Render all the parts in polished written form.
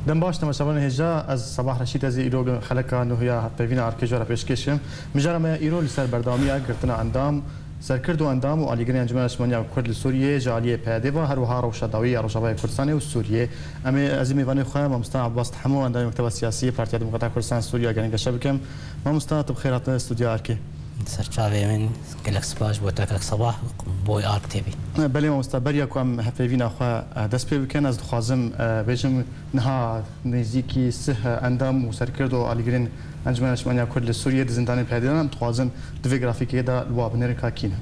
دم باش تماشاوان هجا از صباح رشید از ایرو خلقا نوهیا پیوینا ارکیج و پیشکشم مجرم ایرو لسر بردامی گرتنا اندام سرکرد و اندام و علیگری انجمن اشمانیا کرد سوریه جالیه پیاده و هر وها روشداوی روشابای کردستان و سوریه اما از میوان خواهم مستان عباس تحمو اندام مکتب سیاسی پارتی دموکرات کردستان سوریه گرینگ شبکم ما مستان طب خیرات استودیو ارکی سرچاوی من گلکس باش بو تاک صباح بو آرک تی وی بله ما مستبریا کم هفیوینا خوا دست پی بکن از خوازم بجم نها نزیکی سه اندام و سرکرد و علیگرین انجمن اشمانیا کرد سوریه دزندان پیاده دارم خوازم دوی گرافیکی دا لواب نرکا کینه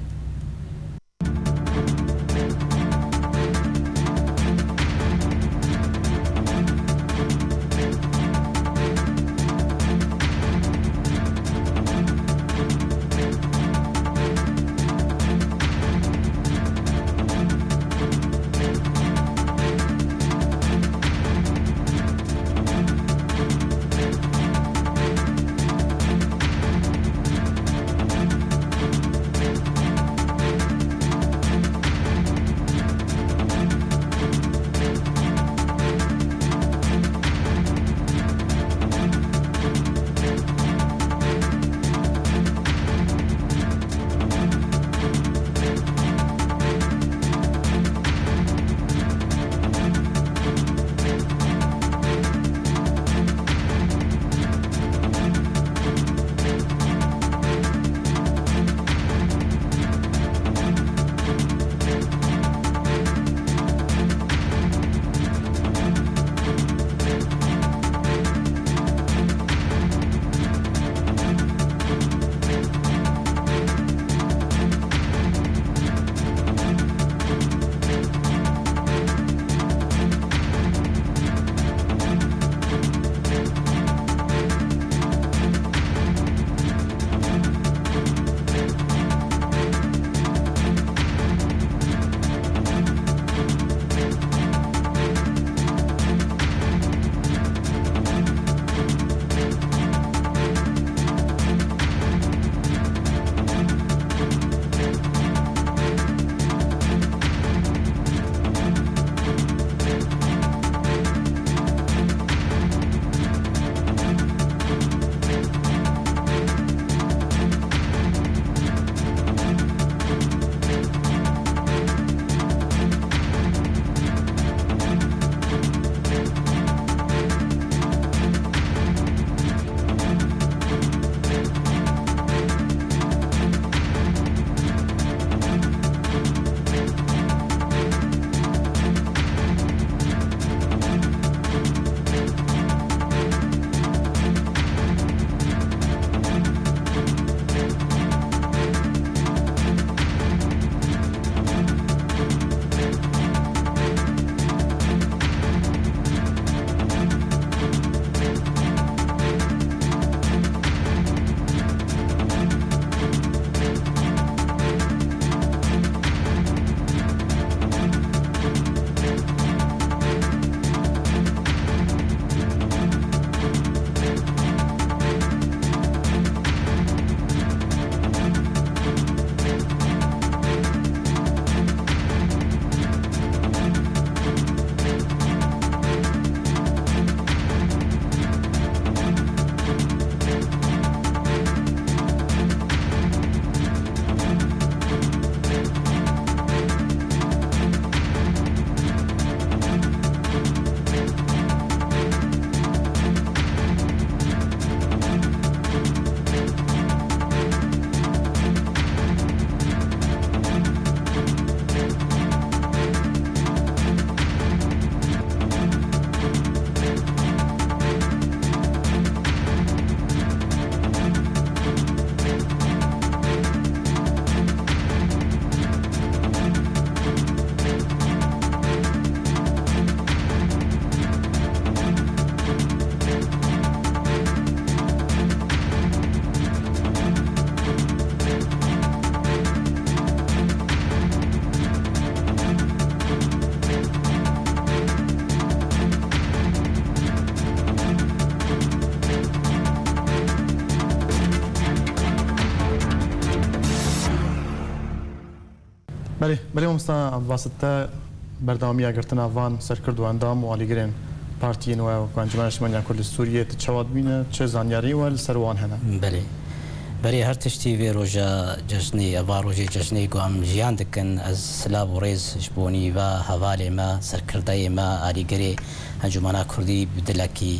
بله مستان واسطه بردامی گرتن آوان سرکرد و اندام و علیگرین بارتيين وانجمن اجتماعي كل سوريا تشواد بينا تش زانياري والسروان هنا بله بري هر تشتي في روجا ججني اباروجي ججني قام جيان دكن از سلاب وريز جبوني و حوالي ما سركرداي ما اريغري انجمنا كردي بدلكي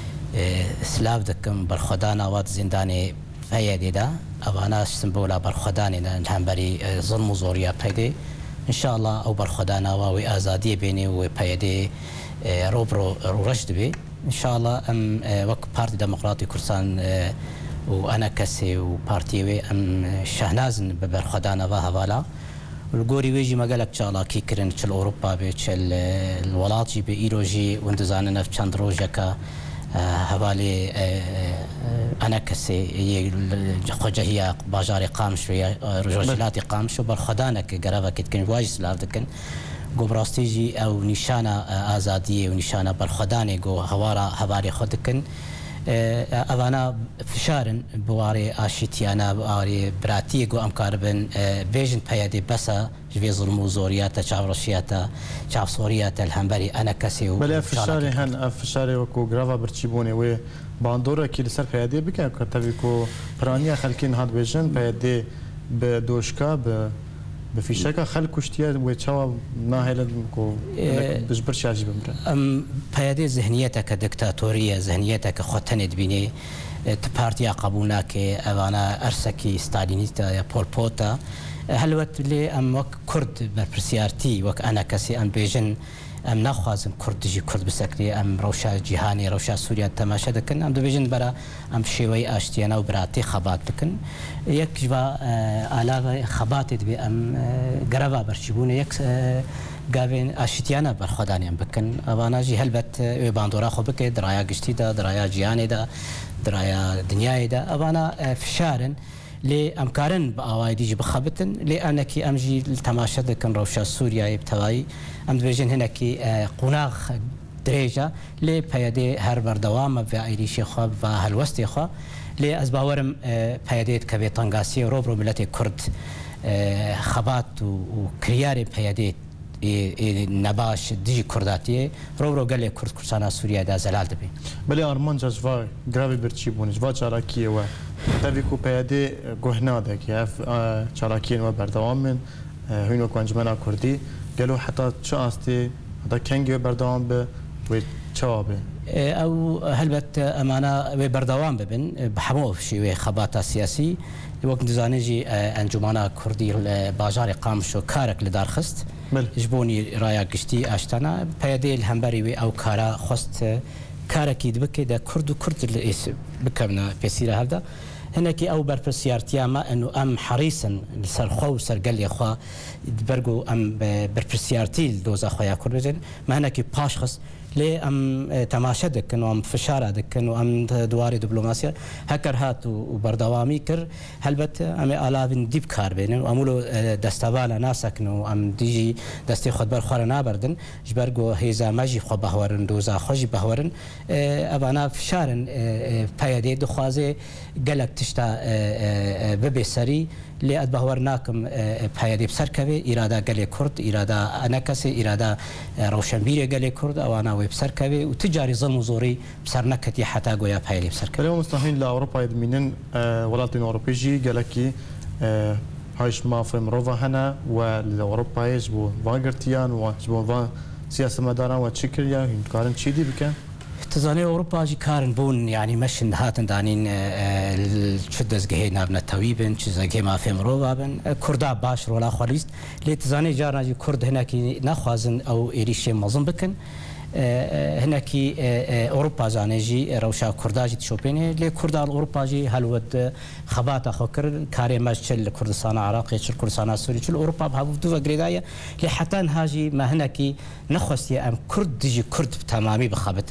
سلاب دكم برخدانا وات زنداني فيدي دا ابانا سمبولا برخداني الهمبري ظلم زوريا بيدي ان شاء الله او برخدانا و ازادي بيني و بيدي روبرو رشد بي ان شاء الله ام وك بارتي ديمقراطي كردستان وانا كسي وبارتيوي ام شهنازن ببرخدانا وهوالا والجوري ويجي ما قالك شاء كي كرن تشل اوروبا بتشل الولاتي بايروجي وندزاننا في چندروجكا هوالي انا كسي خوجه هي باجاري قامش ويا رجولاتي قامش وبرخدانا كغرافا كتكن واجد سلافدكن قبراستيجي او نشانه ازاديه ونشانه برخداني جو هوارا هواري خدكن أنا فشارن بواري آشيتيانا بواري براتيجو أمكاربن بيجن بيادي بسا جوي ظلمو زورياتا شعبرشياتا شعب صورياتا الهمبري أنا كسي بلا فشاري هن فشاري وكو غرافا برتشيبوني و باندورا كي لسر بيادي بكا كتبيكو برانيا خلكين هاد بيجن بيادي بدوشكا بفيشكا خلق كشتيا ويتشاوا ناهل كو بجبرش عجيب امر بيادي ذهنيتك دكتاتوريه ذهنيتك خوتند بيني بارتيا قبولناك انا ارسكي ستالينيتا يا بول بوتا هلوت لي ام وك كرد برسيارتي وك انا كسي ام بيجن ام ناخذ كرد جي كرد بسكري ام روشا جهاني روشا سوريا تماشا دكن ام دبيجن برا ام شيوي اشتيانا وبراتي خبات دكن يك جوا علاوه خبات دبي ام غرابا برشبون يك قابين اشتيانا برخداني ام بكن ابانا جي هلبت باندورا خو بك درايا گشتي دا درايا جياني دا درايا دنياي دا ابانا فشارن لي امكارن باوايدي جي بخبتن لانك امجي التماشا دكن روشا سوريا بتواي ام دبيجن هناك قناغ دريجه لي بيدي هر بردوام في ايريشي خو و هلوستي خو لي از باورم بيدي كبي طنغاسي روبرو ملتي كرد خبات وكرياري بيدي نباش ديجي كرداتي روبرو قال كرد كرسانا سوريا دا زلال دبي بلي ارمان جاجفا غرافي برتشيبون جوا چاراكي و تبيكو بيدي غهنا دك يا چاراكين و بردوام من هينو كونجمنا كردي قالوا حتى شاستي هذا كانجي بردوام ب وتشابه او هلبت امانه بردوام ببن بحمو شي خباطه سياسي وقت دزانجي انجمانا كردي باجار قامشو كارك لدار خست جبوني رايا قشتي اشتنا بيدي الهمبري او كارا خست كاركي دبكي دا كرد كرد بكمنا بيسيره هذا هناك او بربسيارتيا ما انه ام حريصا لسرخو سرقلي خو برغو ام بربسيارتي دوزا خويا كردجن ما هناك باشخص لي ام تماشدك انه ام فشارادك انه ام دواري دبلوماسيا هكر هات وبردوامي كر هلبت ام الافن ديب كار بين وامولو دستوالا ناسك انه ام ديجي دستي خد بر خورنا بردن جبرغو هيزا ماجي خو بهورن دوزا خوجي بهورن ابانا فشارن بايدي دخوازي قالك تشتا ببسري لي ادبهورناكم بايدي بسركبي اراده قال كرد اراده انكسي اراده روشنبيري قال كرد او انا بسركبي وتجاري ظلم زوري بسرنكتي حتى قويا بايلي بسركبي اليوم مستحيل لاوروبا يدمنن ولاتين اوروبيجي قالكي هايش ما فهم روفا هنا والاوروبا يجبو فانغرتيان وجبو فان سياسه مداران وتشكريا كارن تشيدي بك تزاني اوروبا جي كارن بون يعني مش هاتن دانين شدز جهينا بن التويبن تشز ما فهم روفا بن كردا باش ولا خالص لي تزاني جارنا جي كرد هناك ناخذن او ايريشي مازن بكن هناك اوروبا زانجي روشا كرداجي تشوبيني لي كردا اوروبا جي هلود خباطه خكر كاري ماشل كردستان عراقي تشل كردستان سوري تشل اوروبا بهاو دو غريدايا لي حتى هاجي ما هناك نخوستي ام كرد جي كرد تمامي بخبتن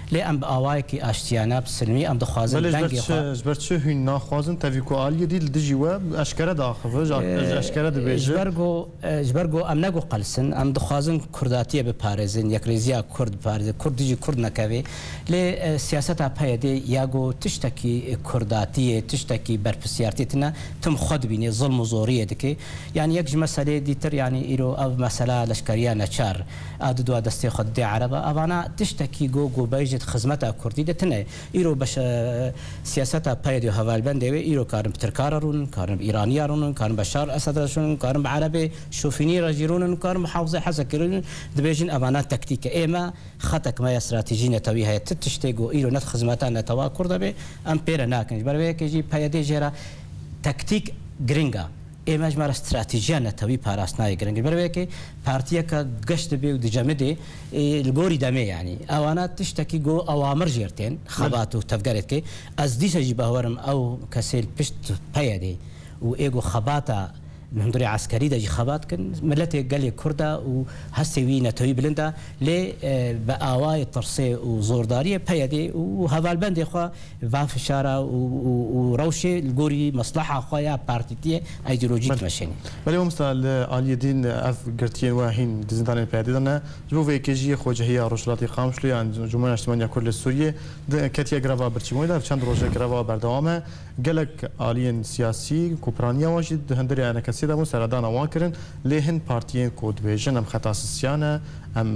لێ ئەم بە ئاوایەکی ئاشتیانە سلمی ئەم دەخوازن بەر چ هوین ناخوازن تەڤیکۆعالیە دیل دژی وە ئەشکەرە داخەوە ئەشکەرە دەبێژ ژبەرگۆ ئەم نەگو قەلسن ئەم دەخوازن کورداتیە بپارێزن یەکرێزیە کورد پارێزە کوردیجی کورد نەکەوێ لێ سیاسەتا پەیەدێ یاگۆ تشتێکی کورداتیە تشتێکی بەرپرسیارتێتنە تم خۆ دبینێ زڵم و زۆریە دکێ یعنی یەک مەسەلەی دیتر ینی ئیرۆ ئەو مەسەلا لەشکریە نەچار ئا دوا دەستی خۆ دێ عەرەبە ئەوانە تشتێکی گۆبەیژت خزمەتا کوردی دەتنێ ئیرۆ بەش سیاسەتا پەیەدێ و هەڤالبەندێوێ ئیرۆ کارم پترکارە ڕوون کارم ئیرانیا ڕوون کارم بەشار ئەسەد ڕشون کارم بە عەرەبێ شوفینی ڕەژیرونن کارم حەوزە حەزەکردن دەبێژن ئەوانە تەکتیکە ئێمە خەتەکمە استراتیژی نەتەوی هەیە تشتێک و ئیرۆ نەت خزمەتان نەتەوا کوردە بێ ئەم پێرە ناکەن بەرەوەیەکێژی پەیەدێ ژێرە تەکتیک گرنگە ئێمە ژمارە استراتیژیان نەتەوی پاراستناوی گرنگی بەرەوەیەکێ پارتیەکە گەشت بێ و دجەمدێ گۆری دەمێ ینی ئەوانە تشتێکی گۆ ئەوامر ژێرتێن خەبات و تەفگەرێتکێ ئەس دیسەژی بەهوەرم ئەو کەسێل پشت پەیەدێ و ئێگۆ خەباتە هەندوری عسکەری دەجی خەباتکن ملەتێک گەلێک کووردە و هەستێوی نەتەوی بلندە لێ بە ئاوای ترسێ و زۆرداریە پەیەدێ و هەڤالبەندێخوا ڤافشارە و ڕەوشێ گۆری مەسلحە خۆیان پارتیتیە ئایدۆلۆژیک مەشێنی بەڵێ مەستا لە عالیەدین ئەف گرتیێن وهین دزنتانێن پەیەدێدەنە بۆ vێکێژیە خۆجەهەیە ڕۆژهەڵاتی خامشلو یان جمهوریت اسلامی کورد لە سووریە کەتیە گرەوا بەرچیمۆیدا چەند ڕۆژێک گرەوا بەردەوامە گەلک عالیەن سیاسی کوپرانیاوەژی هەندێریانە کەسێدا بوون سەردانەوان کردن لێ هەند پارتیەن کۆ دبێژن ئەم خەتاسیسیانە ئەم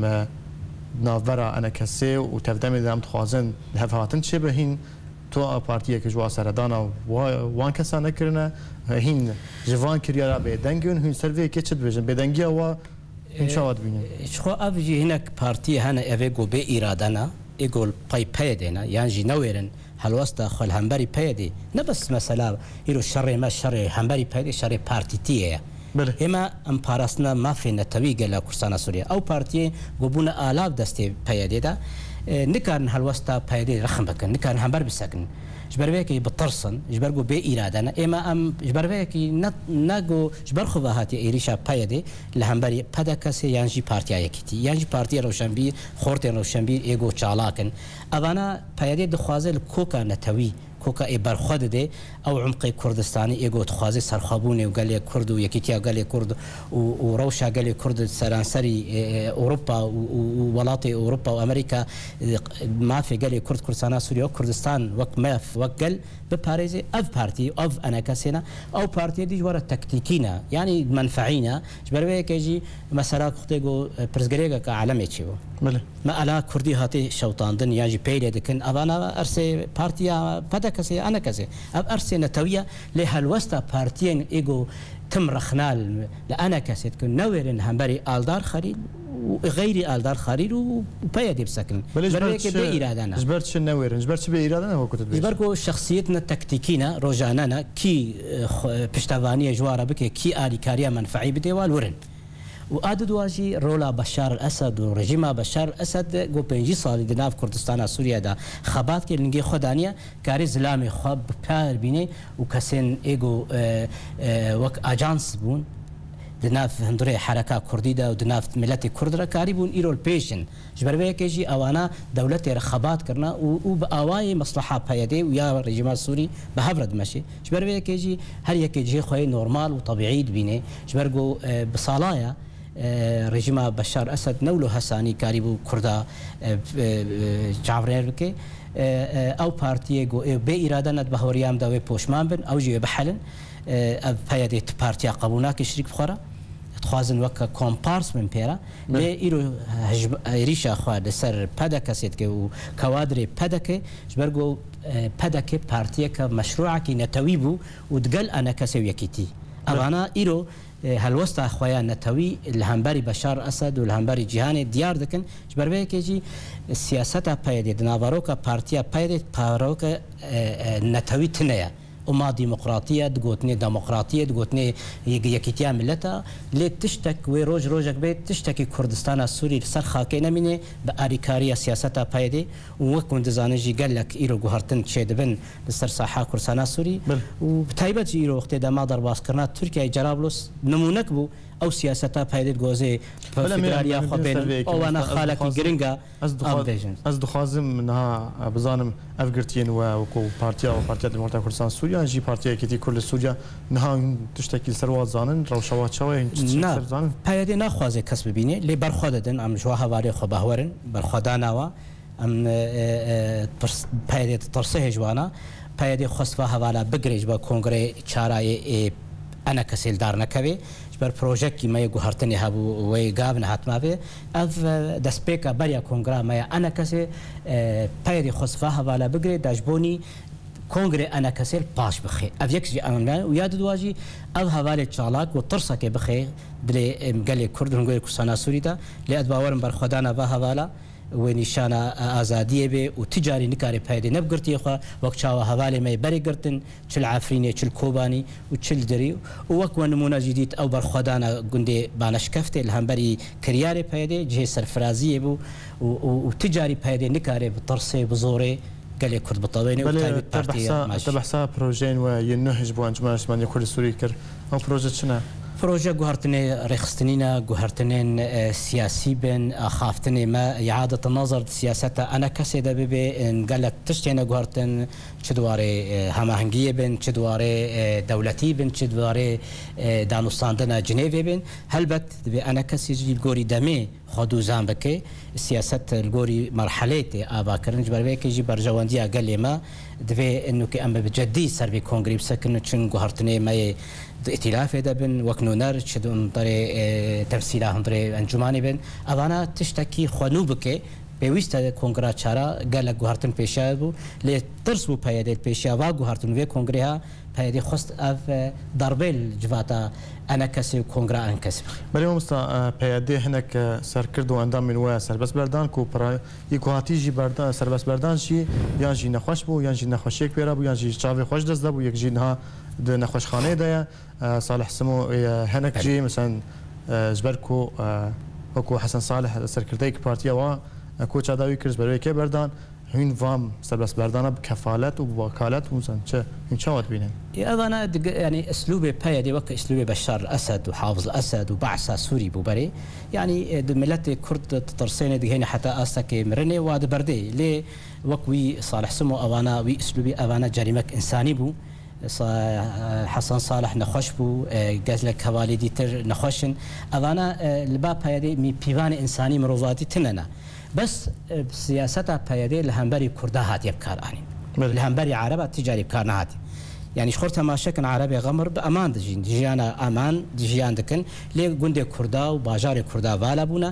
ناڤەرە ئەنە کەسێ و تەفدەمێ دەم دخوازن هەڤهاتن چێ بەهین تۆ پارتیەکە ژوا سەردانە وان کەسان نەکردنە هین ژڤان کریارا بێدەنگن هین سەرڤەیەکێ چ دبێژن بێدەنگیەوە هینچاوە دبینن خۆ ئەڤژی هینەک پارتی هەنە ئەوێ گۆ بێ ئیرادەنە ئێگۆل پەیدێنە یانژی نەوێرن هەلوەستە خۆل هەمبەری پەیەدێ نەبەس مەسەلا ئیرۆ شەڕێمە شەڕێ هەمبەری پەیدێ شەڕێ پارتیتیەیە ئێمە ئەم پاراستنە مافێ نەتەوی گەلە کوردستانە سووریا ئەو پارتیە گۆبوونە ئالاو دەستێ پەیەدێدا نکارن هەلوەستا پەیدێ ڕەخم بکەن نکارن هەمبەر بسەکن ژبەرەوەیەکی بترسن ژبەرگۆ بێ ئیرادەنە ئێمە ئەم ژبەرەوەیەکی نەگۆ ژبەر خۆڤەهاتی ئێریشا پەیەدێ لە هەمبەری پەدە کەسێ یانژی پارتیایەکیتی یانژی پارتیە ڕەوشەنبیر خۆرتێن ڕەوشەنبیر ئێگۆ چاڵاکن ئەوانە پەیەدێ دەخوازێت لە کۆکە نەتەوی کۆکە ئێ بەرخۆ دەدێ ئەو عمقی کوردستانی ئێگۆ دخوازێ سەرخەبوونێ و گەلێک کورد و یەکیتیا گەلێک کورد و ڕەوشا گەلێک کورد سەرانسەری ئەوروپا و وڵاتی ئەوروپا و ئەمریکا مافێ گەلێک کورد کوردستانە سووریا و کوردستان وەک مەف وەک گەل بپارێزێ ئەف پارتی ئەف ئەنە کەسێنە ئەو پارتیە دیژ وەرە تەکتیکینە ینی منفعینە ژبەرەوەیەکێژی مەسەلا کوختێک و پرزگرێگەکە عالەمێکی بوو مە ئەلا کوردی هاتی شەوتاندن یاژی پەیلێ دەکەن ئەوانە ئەرسێ پارتیا پەدە کەسێ ئەنە کەسێ ئەف ئەرسێ نەتەویە لێ هەلوەستە پارتیەن ئێگۆ تم ڕەخنال لە ئەنە کەسێت کە نەوێرن هەمبەری ئالدار خەریل غيري آلدار خارير وبيادي بسكن بإيرادنا جبرت شنويرن جبرت بإيرادنا هو كنت جبركو شخصيتنا التكتيكينا روجاننا كي بشتافانية جوارة بك كي آلي كاريا منفعي بديوال ورن وآدد واجي رولا بشار الأسد ورجيم بشار الأسد جو بينجي صالي دناف كردستان سوريا دا خبات كي لنجي خدانيا كاري زلامي خب بكار بيني وكسين إيجو وك أجانس بون دناف هندوري حركة كردية ودناف ملت كردرة كاريبون إيرول بيشن جبربيه كيجي أوانا دولة رخبات كرنا وبأواي مصلحة بيدي ويا رجيم السوري بهفرد ماشي جبربيه كيجي هل يكيجي خوي نورمال وطبيعي بيني جبرجو بصلايا رژیم بشار اسد نولو حسانی کاریبو کردا جعفر که او پارتیه گو به اراده ند بهوریام داوی پوشمان بن او جی بحلن پیاده پارتیا قبولنا که شریک بخوره تخوازن وک کمپارس من پیرا لی ایرو ریشا خواد سر پدا کسیت که و کوادر پدا که جبرگو پدا که پارتیه که مشروعه که نتویبو و دقل انا کسی یکیتی اوانا ایرو هلوستا خويا نتوي الهمبري بشار اسد والهمبري جهاني ديار دكن جبربيه كيجي سياستا بايدي دنافاروكا بارتيا بايدي باروكا نتوي تنيا وما ديمقراطيه تقوتني ديمقراطيه تقوتني يكيتيا ملتا لي تشتك وروج روجك بيت تشتكي كردستان السوري سرخا كينا مني باريكاريا سياستا بايدي وكون دزانجي قال لك ايرو غهرتن تشيدبن لسر ساحه كردستان السوري وبتايبت ايرو وقت ما ضرب عسكرنا تركيا جرابلس نمونك بو او سیاستا پایدت گوزه فدرالیا خو بین او انا خالق گرینگا از دخوازم منها بزانم افغرتين وكو بارتيا وبارتيا ديمقراطية كردستان سوريا جي بارتيا كتي كل سوريا نها تشتكي سروات زانن روشوات شوي نا پایدی نخوازه کس ببینه لی برخوادن ام جوا هواری خو بهورن برخوادانوا ام پایدی ترسه جوانا پایدی خصفه حوالا بگریج با کنگره چارای انا کسیل دار نکوی بر پروژه ما گوهرتنی هبو و گاون حتما به اف دسپیکا بریا کنگره ما انا کسی پایدی خصفه حوالا بگری داشبونی کنگره انا کسیل پاش بخی اف یک جی امنا و یاد دواجی اف حواله چالاک و ترسه که بخی دلی مقالی کرد هنگوی کسانا سوری دا لی ادباورم بر خدانا با حوالا ونشان آزادیه به و تجاری نکاری پایده نبگرتی خوا وقت چاوا حواله می بری گرتن چل عفرینه چل کوبانی و چل دری و وقت نمونه جدید او بر خدانا گنده بانش کفته لهم بری کریار پایده جه سرفرازیه بو و تجاری پایده نکاری بطرسه بزوره قال كرد بطوينه وتايبت بارتي تبع بروجين وينهج بو انجمان اسمانيا كل سوري كر او بروجيت شنو بروجه جوهرتني رخصتنينا جوهرتنين سياسي بن خافتني ما إعادة النظر سياستها أنا كسيدة ببي إن قالت تشتينا جوهرتن شدواري هماهنجية بن شدواري دولتي بن شدواري دانوستاندنا جنيفي بن هلبت بي أنا كسيجي الجوري دمي خدو زامبكي سياسة الجوري مرحلتي أبا كرنج بربيك يجي برجوانديا قال لي ما دبي إنه كأم بجدي سر بكونغري بسكن شن جوهرتني ما ائتلاف ده بن وكنو نار شدون طري تمثيلهم طري انجماني بن أنا تشتكي خنوبك بويستا كونغرا چارا قال جوهرتن بيشابو لترسبو بيادل بيشا وا جوهرتن في كونغريها بيادي خست اف ضربه الجواتا انا كسي كونغرا انكسب بريم مستا بيادي هناك سر كردو اندام من وا سر بس بردان كو برا يكواتي جي بردان سر بس بردان شي يان جي نخوش بو يان جي نخوشيك بيرا بو يان جي چاوي خوش دز بو يك جي نها د نخوش خانه ده صالح سمو هناك جي مثلا جبركو وكو حسن صالح سركرتيك بارتيا وا كوچا داوي كرز برای که بردان هین وام سربس بردانه بكفالت وبوكالت ومثلا چه وقت بينن انا يعني اسلوب بيدي وك اسلوب بشار الاسد وحافظ الاسد وبعثه سوري بوبري يعني ملت كرد ترسين دي هنا حتى اسك مرني واد بردي لي وكوي صالح سمو اوانا وي اسلوبي اوانا جريمك انساني بو حسن صالح نخوش بو قال لك حوالي ديتر نخوشن اوانا الباب هيدي مي بيوان انساني مروزاتي تننا بس سياستها بيدي لهمبري كردا هاتي بكاراني لهمبري عربة تجاري بكارنا هاتي يعني شخورتها ما شكن عربي غمر بأمان دجين دجيانا أمان دجيان دكن لي قندي كردا وباجاري كردا فالبونا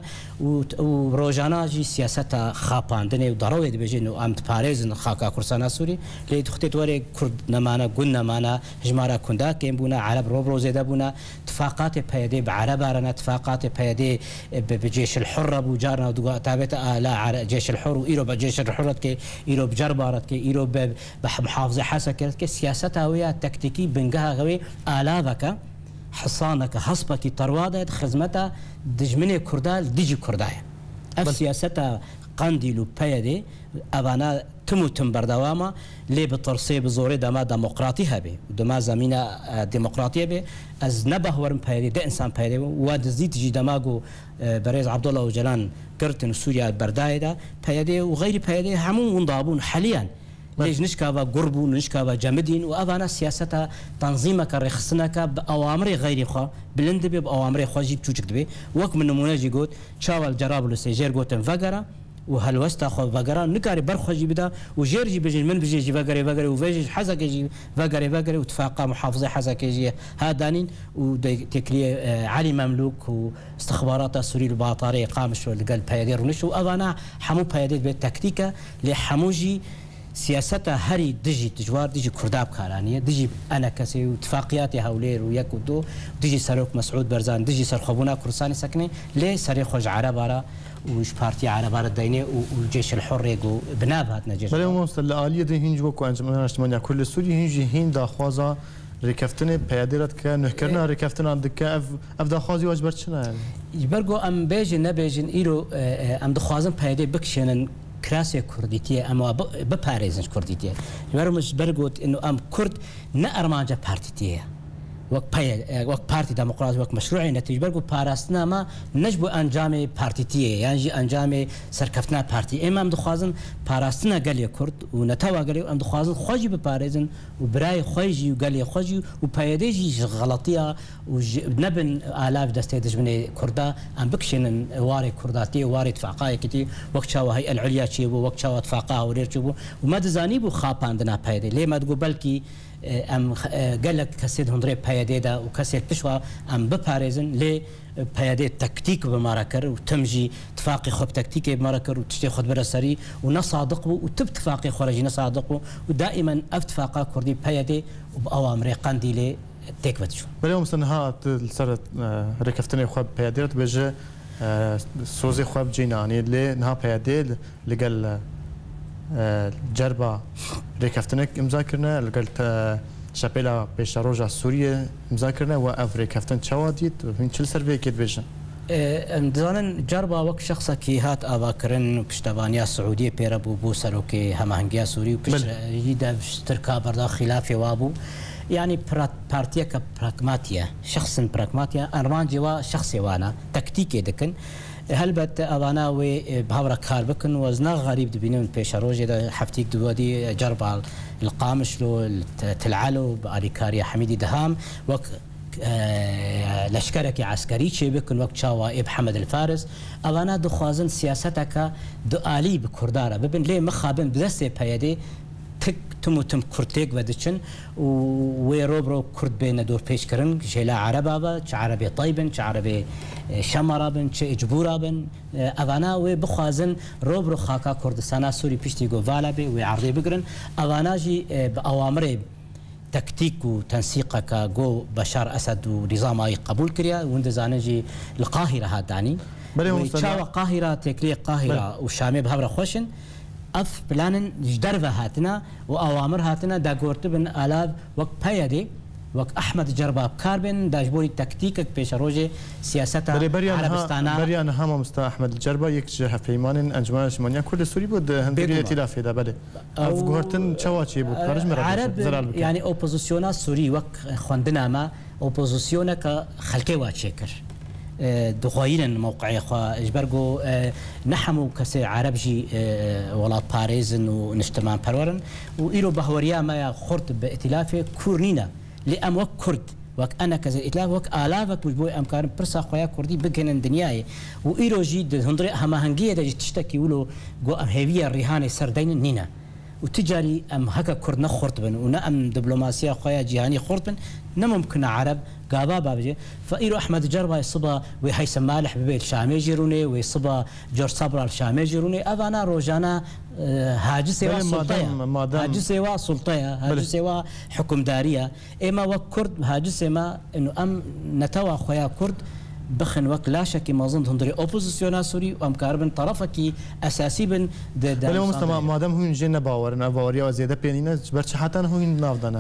وروجانا جي سياستها خاباندني وضروي دبجين وامت باريزن خاكا كرسانا سوري لي دختي توري كرد نمانا قلنا مانا هجمارا كندا كيم بونا عرب روبرو زيدا بونا اتفاقات بيدي بعربارنا اتفاقات بيدي بجيش الحر بوجارنا ودقا تابت لا جيش الحر وإيرو بجيش الحر كي إيرو بجربارت كي إيرو بمحافظة حسا كي سياستها ويا تكتيكي بنجها غوي آلافك حصانك حسبك تروادة خدمتها دجمني كردال ديجي كردايا السياسة قنديلو بيدي أبانا تموتن بردواما لي بترسي بزوري دما ديمقراطية به دما زمينة ديمقراطية به از نبه ورم بيدي ده إنسان بيدي ودزيت جي دماغو بريز عبد الله وجلان كرتن سوريا بردايدا بيدي وغير بيدي همون منضابون حاليا ليش نشكابا قربو نشكابا جامدين وأبانا سياسة تنظيمك رخصنك بأوامر غير خا بلندبي بأوامر خا جيب تشوجك دبي وقت من نموناجي قلت شاول جرابلو سيجير قلتن فقرة وهالوستا خو فقرة نكاري برخو جي بدا وجيرجي بيجي من بيجي فقرة وفيجي حزك يجي فقرة واتفاقا محافظة حزك يجي هادانين وتكلي علي مملوك واستخبارات سوري الباطاري قامش والقلب بيادير ونشو أبانا حمو بيادير بالتكتيكا لحموجي سياستها هري دجي تجوار دجي كرداب كارانية دجي أنا كسي واتفاقياتي هولير وياك ودو دجي سروك مسعود برزان دجي سرخبونا كرساني سكني ليه سري خوج عربارة وش بارتي عربارة ديني والجيش الحر يقو بنابهات نجيش بل يوم وصل الآلية دي هنج وكو أنجمنا اجتماعية كل سوري هنج هين داخوازا ركفتني بيادرت كنهكرنا ركفتنا عندك اف داخوازي واجبرت شنا يعني يبرقو أم بيجن نبيجن إيرو أم دخوازن بيادي بكشنن كراسي كرديتية أما بباريزنش كرديتية يبرو مش برقوت إنه أم كرد نأرمانجا بارتيتية وەک پارتی دموکراسی وەک مەشروعی نەتیجە بەرگ و پاراستنامە نەش بۆ ئەنجامی پارتیتیە یانجی ئەنجامی سەرکەوتنا پارتی ئێمە ئەم دخوازن پاراستنە گەلێ کورد و نەتەوا گەلێ ئەم دخوازن خۆشی بپارێزن و برای خۆشی و گەلێ خۆشی و پەیدەیژی غەڵەتیە و نەبن ئالاف دەستێ دژمنێ کووردا ئەم بکشێنن وارێ کورداتی وارێ اتفاقایەکەتی وەک چاوە هەی ئەلعولیا چێ بوو وەک چاوە اتفاقا هەولێر چێ بوو و مە دەزانی بوو خاپاندنا پەیدەی لێ مەدگو بەلکی ئەم گەلک کەسێت هەندڕێ پەیدێدا و کەسێک پشوە ئەم بپارێزن لێ پەیدێت تەکتیک بمارەکرد و تەمژی اتفاقی خۆب تەکتیکێ بمارەکرد و تشتێ خۆت بەرەسەری و نەصادق بوو و تب اتفاقی خۆرەژی نەصادق بوو و دائما ئەف اتفاقا کوردی پەیدێ و ئەوامرێ قەندی لێ تێک بەچوو بەڵێ مستەنها لەسەر ڕێکەفتنی خۆ پەیدێت بێژە سۆزی خۆ بجینانێت لێ نها پەیدێ لەگەل جربا ڕێکەفتنێک ئیمزاکردنە لەگەل شەپێلا پێشە ڕۆژە سووریە ئیمزاکردنە و ئەف ڕێکەفتن چاوا دیت چل سەرێکێت بێژن دەزانن جربا وەک شخصێکی هات ئاواکردن و پشتەوانیا سعودی پێرە بوو بۆ سەرۆکێ هەماهەنگیا سووری و پشتیدا ترکا بەردا خلافێ وابوو يعني بارتيكا براغماتيا شخص براغماتيا أرمانجوا شخص وانا تكتيكي دكن هلبت أوانا وبهورا كار بكن وزنا غريب دبينون بيش روجي دا حفتيك دوادي جربا القامش لو تلعلو بأريكاريا حميدي دهام وك لشكرك عسكري شي بكن وقت شاوا اب حمد الفارس أوانا دخوازن سياستك دؤالي بكردارة ببن ليه مخابن بدسي بيدي تم كرتيك بدشن ويروبرو كرد بين دور بيش كرن شيلا عربا تش عربي طيبن تش عربي شمرابن تش اجبورابن اوانا وبخوازن روبرو خاكا كردستان سوري بيشتي جو فالابي ويعرضي بقرن اوانا جي باوامر تكتيك وتنسيقك جو بشار اسد ونظامي قبول كريا وندزانجي القاهره هاداني ويتشاوى قاهره تكلي قاهره وشامي بهبره خوشن اف بلانن جدرفه هاتنا واوامر هاتنا دا قورتبن الاف وك بايدي وك احمد جرباب كاربن داجبوري تكتيكك بيش روجي سياسته عربستانا بريان هام مستا احمد الجربا يك جهه فيمان انجمان شمانيا كل سوري بود هندري ائتلاف دا بله اف غورتن چواچي بود خارج عرب يعني اوبوزيسيونا سوري وك خوندنا ما اوبوزيسيونك خلكي واتشكر دخوينا موقعي خوا اجبرجو نحمو كسي عربجي ولا باريزن ونجتمع برورن وإلو بهوريا ما خرط بائتلافه كورنينا لأم وك كرد وك أنا كذا ائتلاف وك آلافك وجبوي أمكار برسا خويا كردي بجن الدنيا وإلو جيد هندري هماهنجية دا تشتكي ولو جو أم هيفيا الرهاني سردين نينا وتجاري أم هكا كرد نخرط بن ونأم دبلوماسية خويا جهاني خرط بن نممكن عرب قابا بابجي فإيرو أحمد جربا يصبا وهيثم مالح ببيت شامي جيروني ويصبا جورج صبرا الشامي جيروني أفانا روجانا هاجسي وسلطية هاجسي وسلطية هاجسي وحكم دارية إما وكرد هاجسي ما إنه أم نتوى خويا كرد بخن وقت لا شك ما ظن هندري اوبوزيسيونا سوري وامكاربن طرفك اساسي بن بل مستمع ما دام هون جن باورنا باوريا وزياده بيننا برش حتى هون نافدنا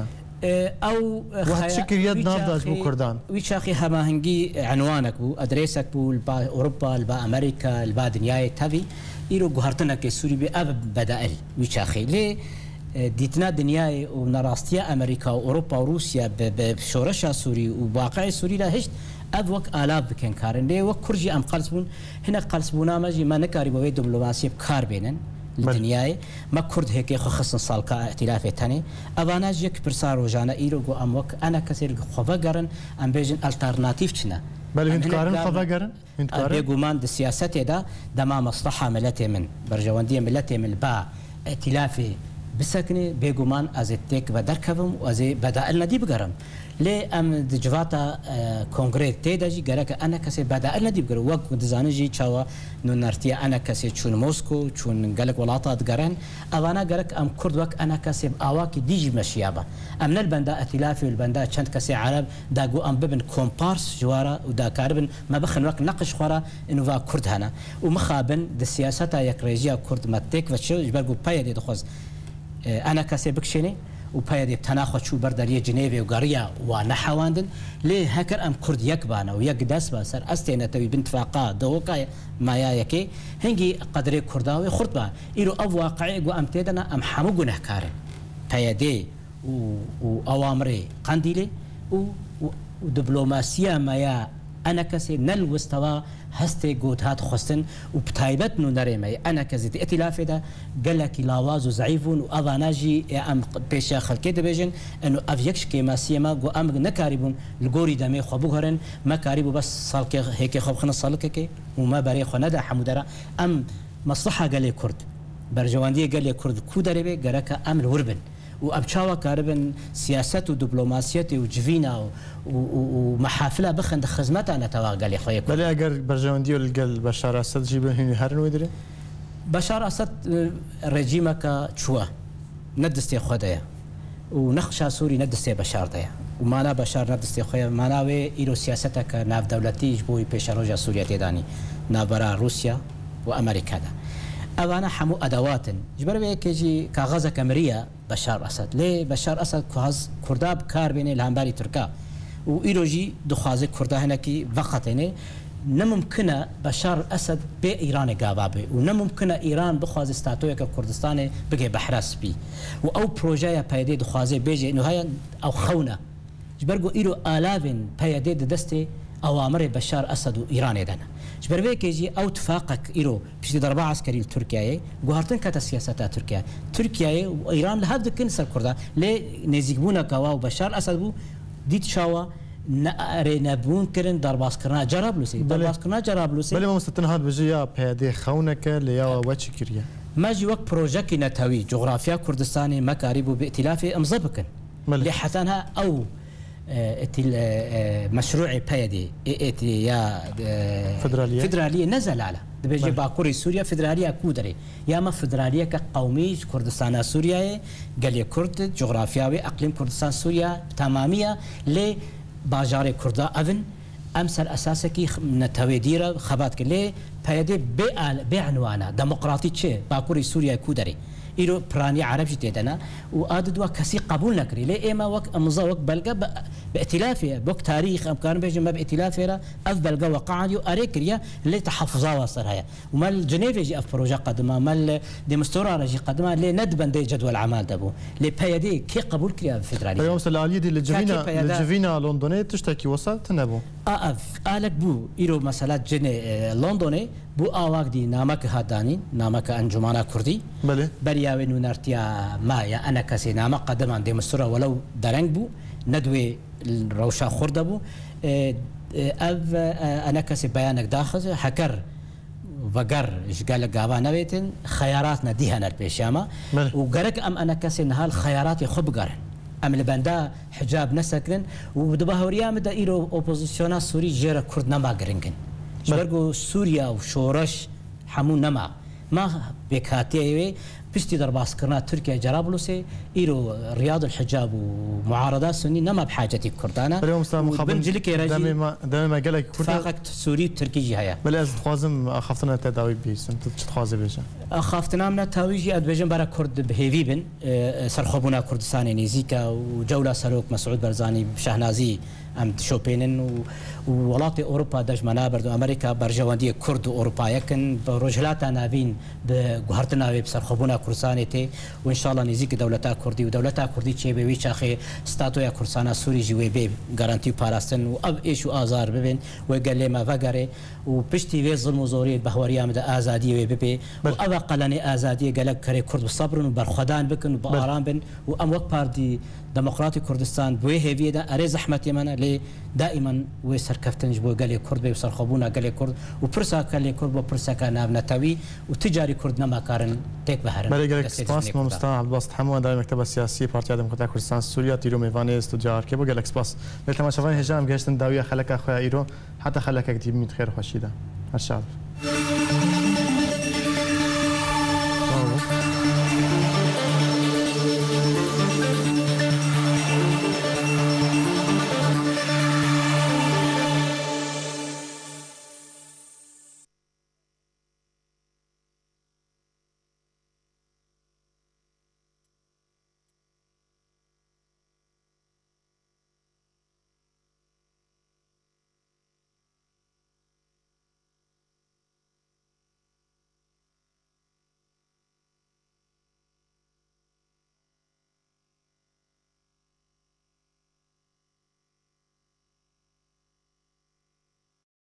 او شكل يد نافداش بو كردان ويشاخي هنجي عنوانك بو ادريسك بو اوروبا البا امريكا البا دنياي تافي يرو غهرتنا كسوري باب بدائل ويشاخي ليه ديتنا دنياي ونراستيا امريكا واوروبا وروسيا بشورشا سوري وواقع سوري لا هشت أبوك آلاف بكن كارن ليه وكرجي أم قلسبون هنا قلسبونا ماجي ما نكاري بوي دبلوماسية بكار بينن الدنياي ما كرد هيك خصن صالكا ائتلاف تاني أبانا جيك برسار وجانا إيرو جو أم وك أنا كثير خفقرن أم بيجن ألترناتيف تشنا بل هند كارن خفقرن هند كارن بيجومان السياسة ده ما مصلحة ملتي من برجواندية ملتي من الباع ائتلافي بسكني بيجومان أزتك بدركبهم وأزي بدأ دي بقرم ليه أم دجواتا كونغرس تيداجي جرك أنا كسي بدأ دي بقرم وقت دزانجي شوا نونرتيا أنا كسي شون موسكو شون جالك ولاطات جران أوانا جرك أم كرد وقت أنا كسي أواكي ديجي مشيابا أم نالبندا ائتلافي والبندا شنت كسي عرب داقو أم ببن كومبارس جوارا ودا كاربن ما بخن وقت نقش خورا إنه فا كرد هنا ومخابن دسياستا يكريجيا كرد متك وشو جبرجو بايدي دخوز أنا كسي بكشيني وبايدي بتناخد شو بردارية جنيفي وقرية ونحواندن ليه هكر أم كرد يكبانا ويقدس بسر أستينا توي بنت فاقا دوقا ما ياكي هنجي قدري كرداوي خرطبا إلو أو واقعي قو أم تيدنا أم حموقو نحكارن بايدي وأوامري قنديلي ودبلوماسية ما أنا كسي نلوستوا هستي جود هات خستن وبتايبت نونري ما أنا كزيت ائتلاف ده قال لك لاواز وزعيفون وأفاناجي أم بيشا خلكي دبيجن إنه أفيكش كيماسية ما جو أم نكاربون الجوري دمي خبوهرن ما كاربو بس صالك هيك خب خنا صالك كي وما بري خندا حمودرا أم مصلحة قال لي كرد برجواندية قال لي كرد كودري قالك أم الوربن وأبشاوا كاربن سياسة ودبلوماسية وجفينا ومحافلة بخند خدمتها نتواقع لي خيك. بل أجر برجواندي والجل بشار أسد جيبه هرن ويدري؟ بشار أسد رجيمك شوا ندستي خدايا ونخشى سوري ندستي بشار دايا ومانا بشار ندستي خويا مانا وي إيرو سياستك ناف دولتي جبوي بيشاروجا سوريا تداني نافرا روسيا وأمريكا دا. أنا حمو أدوات جبر بيه كيجي كاغازة كامرية بشار أسد ليه بشار أسد كاز كرداب كار بيني الهمباري تركا وإيروجي دخازة كردا هنا كي وقت هنا نممكن بشار أسد بإيران جابابه ونممكن إيران بخواز استاتوية كردستان بقى بحرس بي أو بروجايا بيدي دخازة بيجي إنه هاي أو خونة جبرجو إيرو آلافين بيدي دستي أوامر بشار أسد وإيران دنا جبر بيه كيجي أو اتفاقك إيرو بشي ضربة عسكرية لتركيا وقهرتن كتا سياسات تركيا وإيران لهذا كنسر كردا ليه نزيجبونا كوا وبشار أسد بو ديت شاوا نبون كرن درباس كرنا جرابلوسي درباس كرنا جرابلوسي بل ما مستنهاد بجيا بهذه خونك ليا واتش كريا ما جي وقت بروجكت نتاوي جغرافيا كردستاني مكاريبو بائتلاف امزبكن لحتانها او مشروع بيدي يا فدراليه نزل على بيجي باكوري سوريا فدراليه كودري يا ما فدراليه كقومي كردستان سوريا قال لي كرد جغرافياوي اقليم كردستان سوريا تماميه ل باجار كردا أذن أمثل أساسكي نتوي ديرة خبات كله بيدي بعنوانا ديمقراطي شيء باكوري سوريا كودري إيرو براني عرب جديدنا وأدد وكسي قبول نكري ليه إما وق أمضى وق بلقى بائتلافه بوك تاريخ أمكان بيجي ما بائتلافه أف بلقى وقع يو أريكريا اللي تحفظها وصرها وما الجنيف يجي أف بروجا قدمه ما ديمستورا رجي قدمه اللي ندبن دي جدول العمل دبو اللي بيدي كي قبول كريا فدرالي يوم سلالي دي الجفينا لندنية تشتكي وصلت نبو آلك بو إيرو مسألة جنة لندنية بو آواق دي نامك هاداني نامك أنجمانا كردي برياوي نونارتيا ما يا أنا كسي نامك قدمان ديمستورا ولو درنگ بو ندوي روشا خورده بو أنا كسي بيانك داخل حكر وقر قال قابا نبيتن خياراتنا ديهنا البيشامة وقرك أم أنا كسي نهال خياراتي خب قرن أم لبندا حجاب نسكرن ودبهوريا مدا إيرو أوبوزيسيونا سوري جيرا كرد نما قرنكن شبرقو سوريا وشورش حمو نما ما بكاتيه بشتي درباس كرنا تركيا جرابلوسي إيرو رياض الحجاب ومعارضات سني نما بحاجتي كردانا اليوم بنجلك يا رجل دائما قال لك فاقت سوري تركي جهايا بل از خوازم خافتنا تداوي بيس انت تخوازي بيجا خافتنا من تاويجي ادبجن برا كرد بهيفي بن سرخبونا كردستان نيزيكا وجوله سلوك مسعود برزاني بشهنازي ام شوبينن وولاطي اوروبا دج منابر امريكا برجوانديه كرد اوروبا يكن برجلاتا نافين بغهرتنا بسرخبونا كردستانيتي وان شاء الله نيزيك دولتا كردي ودولتا كردي تشي بي ويشاخي ستاتويا كردستان سوري جوي بي غارانتي باراستن واب ايشو ازار ببن وقال لي ما فقري وبشتي في ظلم وزوري بهوريا مد ازادي بي وابا قلني ازادي قالك كري كرد بالصبر وبرخدان بكن وبارام بن وام وك باردي ديمقراطي كردستان بوي هيفي دا اري زحمتي منا لي دائما ويسر كفتنج بو قال لي كرد بيوصل خبونا قال لي كرد وبرسا قال لي كرد وبرسا كان نتاوي وتجاري كرد نما كارن تيك بهرن بري قالك سباس مستعان عبد الباسط حمو دائما مكتب السياسي بارتي ديمقراطيه كردستان سوريا تيرو ميفاني استوديو اركيبو قالك سباس لما شافين هجام جاشتن داويه خلك اخويا ايرو حتى خلك كتير 100 خير خوشيده الشعب